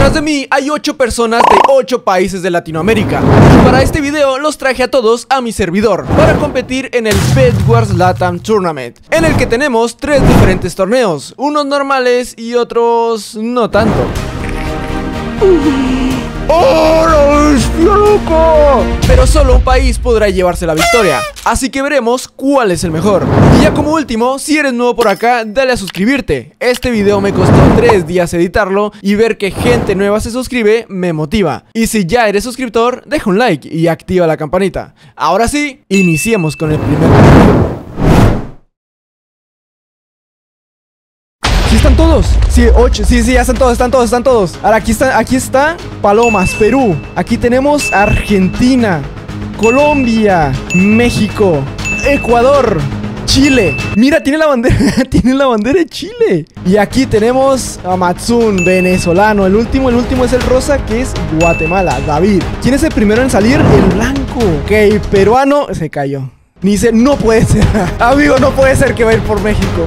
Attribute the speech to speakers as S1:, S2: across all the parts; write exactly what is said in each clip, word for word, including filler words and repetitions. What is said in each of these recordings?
S1: Detrás de mí hay ocho personas de ocho países de Latinoamérica. Y para este video los traje a todos a mi servidor para competir en el Bed Wars Latam Tournament, en el que tenemos tres diferentes torneos, unos normales y otros no tanto. ¡Oh, la bestia, loco! Pero solo un país podrá llevarse la victoria, así que veremos cuál es el mejor. Y ya como último, si eres nuevo por acá, dale a suscribirte. Este video me costó tres días editarlo y ver que gente nueva se suscribe me motiva. Y si ya eres suscriptor, deja un like y activa la campanita. Ahora sí, iniciemos con el primer video. ¿Sí están todos? Sí, ocho, sí, sí, ya están todos, están todos, están todos. Ahora aquí está, aquí está Palomas, Perú. Aquí tenemos Argentina, Colombia, México, Ecuador, Chile. Mira, tiene la bandera, tiene la bandera de Chile. Y aquí tenemos a Matsun, venezolano. El último, el último es el rosa, que es Guatemala, David. ¿Quién es el primero en salir? El blanco. Ok, peruano, se cayó. Ni se, no puede ser. Amigo, no puede ser que va a ir por México.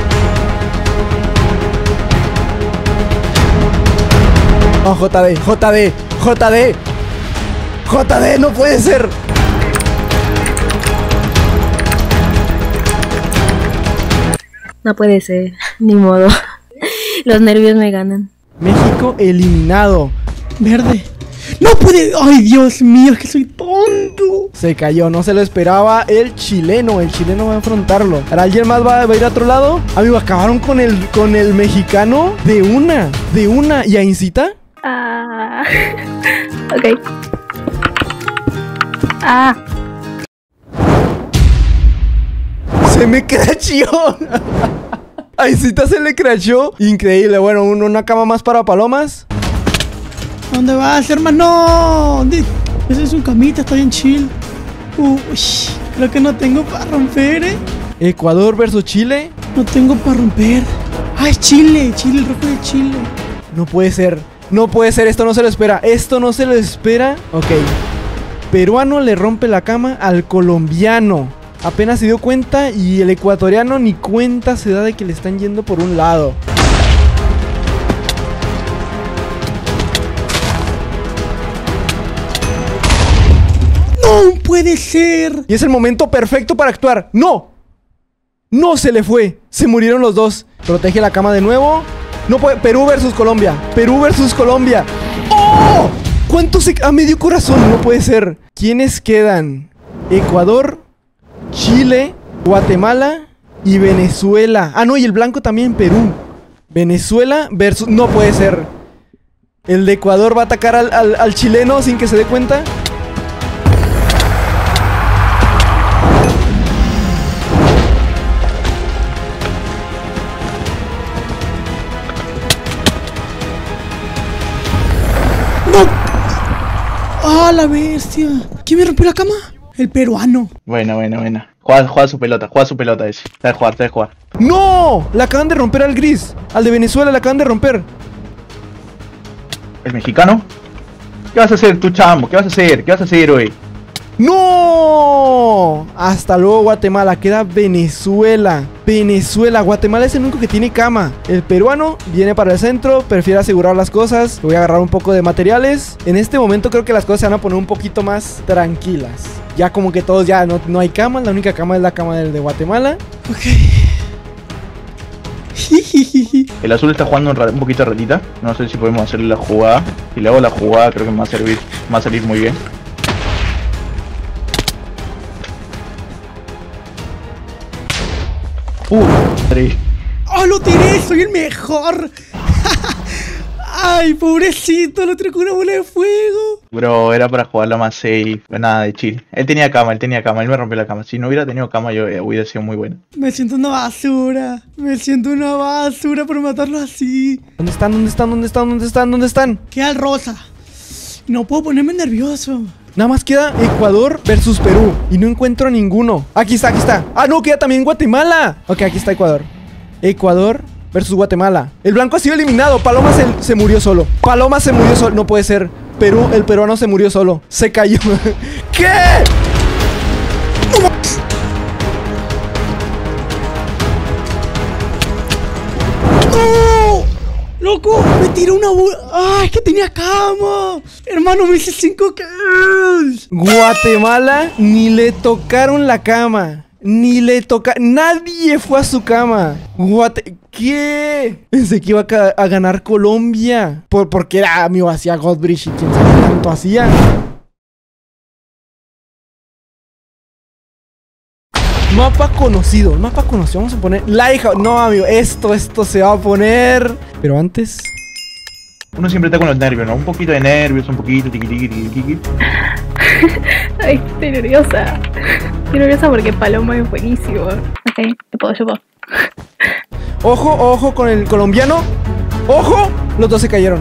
S1: No, J D, J D, J D, J D, no puede ser.
S2: No puede ser, ni modo. Los nervios me ganan.
S1: México eliminado.
S3: Verde. No puede. Ay, Dios mío, es que soy tonto.
S1: Se cayó, no se lo esperaba el chileno. El chileno va a enfrentarlo. ¿Ahora alguien más va, va a ir a otro lado? Amigo, acabaron con el, con el mexicano de una, de una. ¿Y a Incita?
S2: Ah. Ok. Ah.
S1: Se me crachó. A Incita se le crachó. Increíble. Bueno, un, una cama más para palomas.
S3: ¿Dónde vas, hermano? ¿Dónde? Ese es un camita, está bien chill. Uy, creo que no tengo para romper, ¿eh?
S1: Ecuador versus Chile.
S3: No tengo para romper. Ah, es Chile, Chile, el rojo de Chile.
S1: No puede ser. No puede ser, esto no se lo espera. Esto no se lo espera. Ok. Peruano le rompe la cama al colombiano. Apenas se dio cuenta y el ecuatoriano ni cuenta se da de que le están yendo por un lado.
S3: ¡No puede ser!
S1: Y es el momento perfecto para actuar. ¡No! No se le fue. Se murieron los dos. Protege la cama de nuevo. No puede. Perú versus Colombia. Perú versus Colombia. ¡Oh! ¿Cuánto se... a medio corazón? No puede ser. ¿Quiénes quedan? Ecuador, Chile, Guatemala y Venezuela. Ah, no, y el blanco también, Perú. Venezuela versus... no puede ser. El de Ecuador va a atacar al, al, al chileno sin que se dé cuenta.
S3: ¡Ah, la bestia! ¿Quién me rompió la cama? El peruano.
S4: Buena, buena, buena. Juega, juega su pelota, juega su pelota ese. Sabe jugar, sabe jugar.
S1: ¡No! La acaban de romper al gris. Al de Venezuela la acaban de romper.
S4: ¿El mexicano? ¿Qué vas a hacer tú, chamo? ¿Qué vas a hacer? ¿Qué vas a hacer hoy?
S1: ¡No! Hasta luego, Guatemala. Queda Venezuela. Venezuela. Guatemala es el único que tiene cama. El peruano viene para el centro. Prefiere asegurar las cosas. Voy a agarrar un poco de materiales. En este momento creo que las cosas se van a poner un poquito más tranquilas. Ya como que todos ya no, no hay camas. La única cama es la cama del de Guatemala.
S3: Ok.
S4: El azul está jugando un, un poquito ratita. No sé si podemos hacerle la jugada. Si le hago la jugada creo que me va a servir. Me va a salir muy bien. Uh, tres.
S3: ¡Oh, lo tiré! ¡Soy el mejor! ¡Ay, pobrecito! Lo tiré con una bola de fuego.
S4: Bro, era para jugarla más safe. Nada de chill. Él tenía cama, él tenía cama. Él me rompió la cama. Si no hubiera tenido cama, yo eh, hubiera sido muy bueno.
S3: Me siento una basura. Me siento una basura por matarlo así.
S1: ¿Dónde están? ¿Dónde están? ¿Dónde están? ¿Dónde están? ¿Dónde están?
S3: Queda el rosa. No puedo ponerme nervioso.
S1: Nada más queda Ecuador versus Perú. Y no encuentro a ninguno. Aquí está, aquí está. Ah, no, queda también Guatemala. Ok, aquí está Ecuador. Ecuador versus Guatemala. El blanco ha sido eliminado. Paloma se, se murió solo. Paloma se murió solo. No puede ser. Perú, el peruano se murió solo. Se cayó. ¿Qué?
S3: ¡Loco! ¡Me tiró una bola! ¡Ah! ¡Es que tenía cama! Hermano, me hice cinco kills.
S1: Guatemala ni le tocaron la cama. Ni le toca... Nadie fue a su cama. Guate... ¿Qué? Pensé que iba a, ca- a ganar Colombia. Por, porque era amigo, hacía Godbridge y quién sabe qué tanto hacía. Mapa conocido, mapa conocido. Vamos a poner Lighthouse. No, amigo, esto, esto se va a poner. Pero antes.
S4: Uno siempre está con los nervios, ¿no? Un poquito de nervios, un poquito, tiqui, tiqui, tiqui, tiqui.
S2: Ay, estoy nerviosa. Estoy nerviosa porque Paloma es buenísimo. Ok, te puedo, yo puedo.
S1: Ojo, ojo con el colombiano. ¡Ojo! Los dos se cayeron.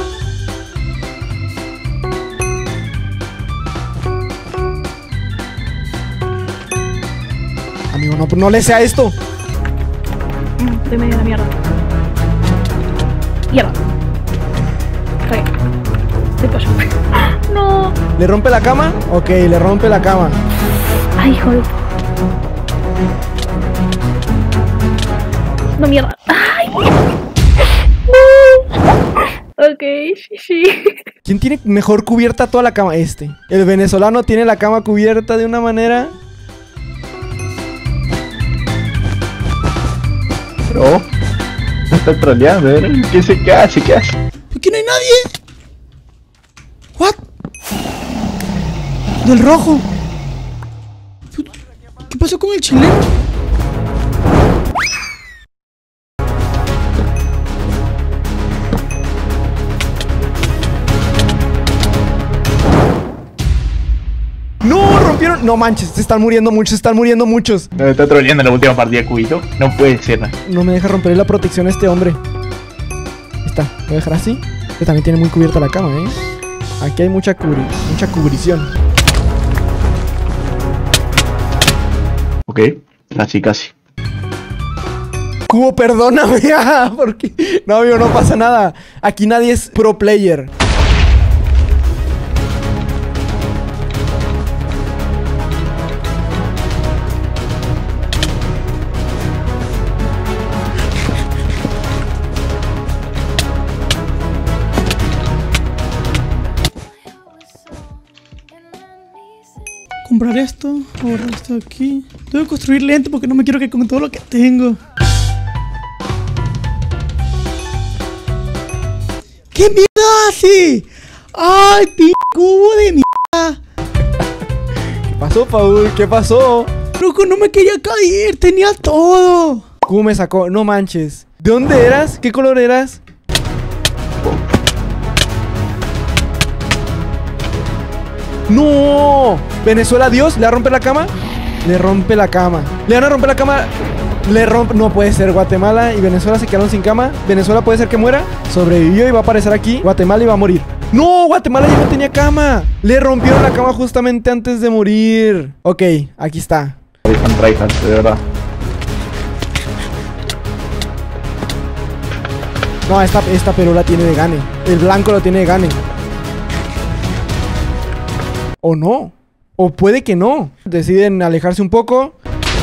S1: Amigo, no, no le sea esto.
S2: Mm, estoy medio en la mierda. Mierda. Ok. Estoy pollo. No.
S1: ¿Le rompe la cama? Ok, le rompe la cama.
S2: Ay, hijo de... No, mierda. Ay. No. Ok, sí, sí.
S1: ¿Quién tiene mejor cubierta toda la cama? Este. El venezolano tiene la cama cubierta de una manera...
S4: Pero... Me está troleando, ¿eh? ¿Qué se qué hace? ¿Qué hace?
S3: ¿Por qué no hay nadie? ¿What? Del rojo. ¿Qué pasó con el chileno?
S1: ¡No! ¡Rompieron! No manches, se están muriendo muchos, se están muriendo muchos.
S4: Me está troleando en la última partida, Cubito. No puede ser.
S1: No me deja romper la protección a este hombre. Ahí está, lo voy a dejar así. Que también tiene muy cubierta la cama, ¿eh? Aquí hay mucha cubri mucha cubrición.
S4: Ok, casi, casi.
S1: Cubo, perdóname. Porque... No, amigo, no pasa nada. Aquí nadie es pro player.
S3: Comprar esto, ahorrar esto aquí. Tengo que construir lento porque no me quiero que con todo lo que tengo. ¿Qué mierda hace? ¡Ay, p*** cubo de mierda!
S1: ¿Qué pasó, Paul? ¿Qué pasó?
S3: Loco, no me quería caer, tenía todo.
S1: Cubo me sacó, no manches. ¿De dónde eras? ¿Qué color eras? ¡No! Venezuela, Dios, ¿le va a romper la cama? Le rompe la cama. ¿Le van a romper la cama? Le rompe... No puede ser. Guatemala y Venezuela se quedaron sin cama. Venezuela puede ser que muera. Sobrevivió y va a aparecer aquí. Guatemala y va a morir. ¡No! Guatemala ya no tenía cama. Le rompieron la cama justamente antes de morir. Ok, aquí está.
S4: Están tryhards, de verdad.
S1: No, esta, esta pelula tiene de gane. El blanco lo tiene de gane. O no. O puede que no. Deciden alejarse un poco.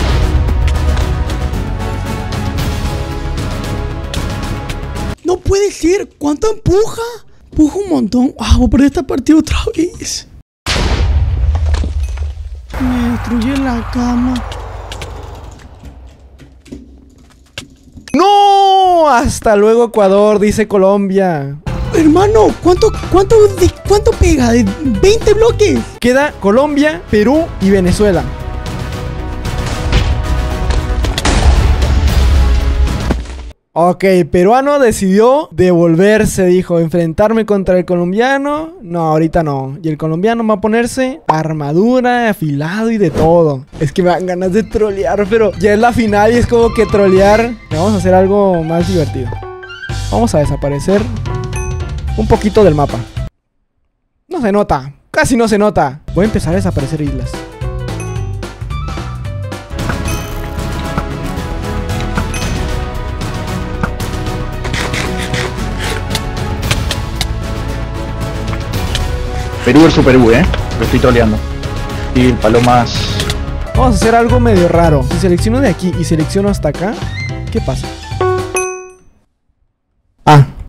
S3: No puede ser. ¿Cuánto empuja? Empuja un montón. Ah, voy a perder esta partida otra vez. Me destruye la cama.
S1: ¡No! Hasta luego, Ecuador, dice Colombia.
S3: Hermano, ¿cuánto, cuánto, de, cuánto pega? ¿De veinte bloques?
S1: Queda Colombia, Perú y Venezuela. Ok, peruano decidió devolverse, dijo, enfrentarme contra el colombiano. No, ahorita no. Y el colombiano va a ponerse armadura, afilado y de todo. Es que me dan ganas de trolear, pero ya es la final y es como que trolear. Vamos a hacer algo más divertido. Vamos a desaparecer un poquito del mapa. No se nota, casi no se nota. Voy a empezar a desaparecer islas.
S4: Perú versus Perú, eh. Lo estoy troleando. Y palomas.
S1: Vamos a hacer algo medio raro. Si selecciono de aquí y selecciono hasta acá, ¿qué pasa? Ah,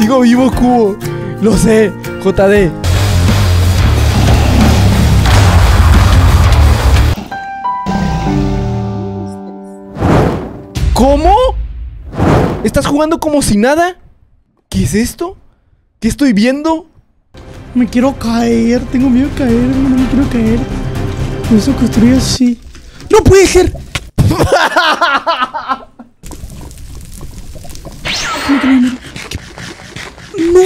S1: Sigo vivo, Cubo. Lo sé, J D. ¿Cómo? ¿Estás jugando como si nada? ¿Qué es esto? ¿Qué estoy viendo?
S3: Me quiero caer, tengo miedo de caer, no me quiero caer. Por eso construí así. ¡No puede ser! ¡No!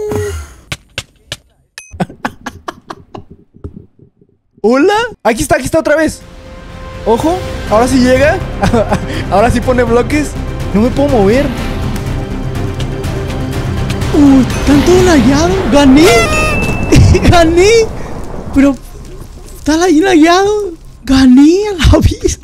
S1: ¿Hola? Aquí está, aquí está otra vez. Ojo, ahora sí llega. Ahora sí pone bloques. No me puedo mover.
S3: ¡Uh! ¿Están todos lagueados? ¡Gané! ¡Gané! Pero... ¿Está ahí lagueado? ¡Gané a la vista!